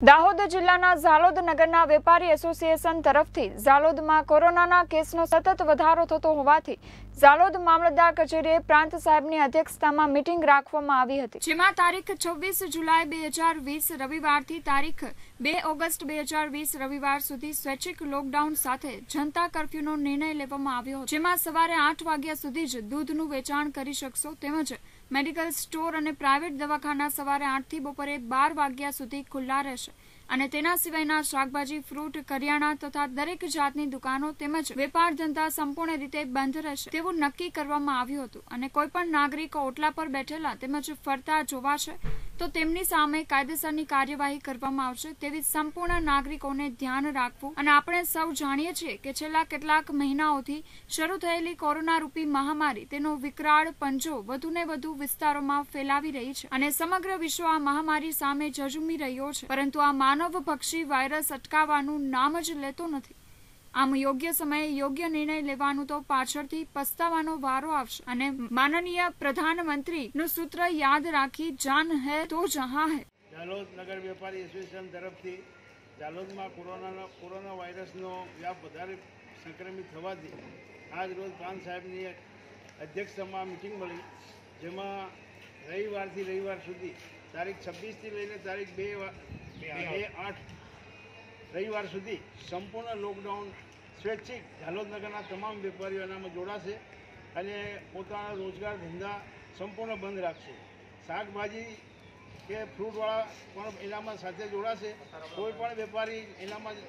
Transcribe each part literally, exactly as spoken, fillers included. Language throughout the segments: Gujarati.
દાહોદ જિલ્લાના ઝાલોદ નગરના વેપારી એસોસિએશન તરફથી ઝાલોદમાં કોરોનાના કેસનો સતત વધારો થતો હોવાથી ઝાલોદ મામલતદાર કચેરીએ પ્રાંત સાહેબની અધ્યક્ષતામાં મીટિંગ રાખવામાં આવી હતી, જેમાં તારીખ છવ્વીસ જુલાઈ બે હજાર વીસ રવિવારથી તારીખ બે ઓગસ્ટ બે હજાર વીસ રવિવાર સુધી સ્વૈચ્છિક લોકડાઉન સાથે જનતા કર્ફ્યુનો નિર્ણય લેવામાં આવ્યો, જેમાં સવારે આઠ વાગ્યા સુધી જ દૂધનું વેચાણ કરી શકશો તેમજ મેડિકલ સ્ટોર અને પ્રાઇવેટ દવાખાના સવારે આઠ થી બપોરે બાર વાગ્યા સુધી ખુલ્લા રહેશે અને તેના સિવાયના શાકભાજી, ફ્રૂટ, કરિયાણા તથા દરેક જાતની દુકાનો તેમજ વેપાર ધંધા સંપૂર્ણ રીતે બંધ રહેશે તેવું નક્કી કરવામાં આવ્યું હતું અને કોઈપણ નાગરિક ઓટલા પર બેઠેલા તેમજ ફરતા જોવાશે તો તેમની સામે કાયદેસરની કાર્યવાહી કરવામાં આવશે તેવી સંપૂર્ણ નાગરિકોને ધ્યાન રાખવું અને આપણે સૌ જાણીએ છીએ કે છેલ્લા કેટલાક મહિનાઓથી શરૂ થયેલી કોરોના રૂપી મહામારી તેનો વિકરાળ પંજો વધુને વધુ વિસ્તારોમાં ફેલાવી રહી છે અને સમગ્ર વિશ્વ આ મહામારી સામે ઝઝૂમી રહ્યો છે, પરંતુ આ માનવભક્ષી વાયરસ અટકાવવાનું નામ જ લેતો નથી. આમ યોગ્ય સમયે યોગ્ય નિર્ણય લેવાનું તો પાછળથી પસ્તાવાનો વારો આવશે અને માનનીય પ્રધાનમંત્રીનું સૂત્ર યાદ રાખી જાન હે તો જહાં હે. ઝાલોદ નગર વેપારી એસોસિએશન તરફથી ઝાલોદમાં કોરોનાનો કોરોના વાયરસનો વ્યાપ વધારે સંક્રમિત થવાથી આજ રોજ પ્રાંત સાહેબની અધ્યક્ષતામાં મિટિંગ મળી, જેમાં રવિવારથી રવિવાર સુધી તારીખ છવ્વીસથી લઈને તારીખ બે બે આઠ રવિવાર સુધી સંપૂર્ણ લોકડાઉન સ્વૈચ્છિક ઝાલોદ નગરના તમામ વેપારીઓ એનામાં જોડાશે અને પોતાના રોજગાર ધંધા સંપૂર્ણ બંધ રાખશે. શાકભાજી કે ફ્રૂટવાળા પણ એનામાં સાથે જોડાશે. કોઈ પણ વેપારી એનામાં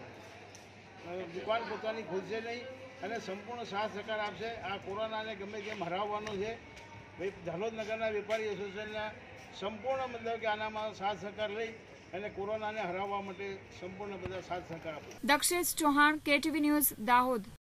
દુકાન પોતાની ખોલશે નહીં અને સંપૂર્ણ સાથ સહકાર આપશે. આ કોરોનાને ગમે તેમ હરાવવાનો છે. ઝાલોદ નગરના વેપારી એસોસિએશનના સંપૂર્ણ મતલબ કે આનામાં સાથ સહકાર લઈ અને કોરોનાને હરાવવા માટે સંપૂર્ણ બધા સાથ સહકાર આપે. Dakshesh Chauhan, KTV news, Dahod.